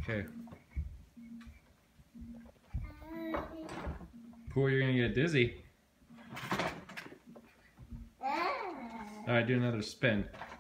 Okay. Pool, you're gonna get dizzy. Alright, do another spin.